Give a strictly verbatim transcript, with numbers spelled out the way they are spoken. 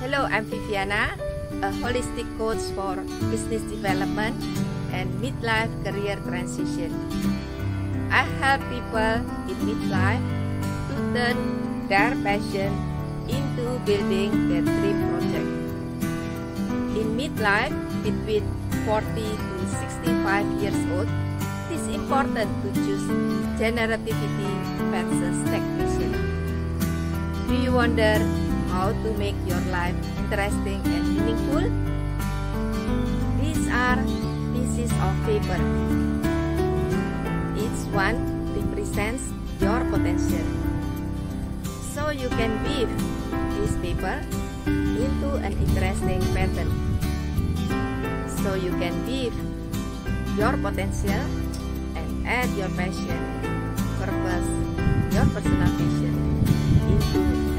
Hello, I'm Viviana, a holistic coach for business development and midlife career transition. I help people in midlife to turn their passion into building their dream project. In midlife, between forty to sixty-five years old, it is important to choose generativity versus stagnation. Do you wonder how to make your life interesting and meaningful? These are pieces of paper. Each one represents your potential. So you can weave this paper into an interesting pattern. So you can weave your potential and add your passion, purpose, your personal vision into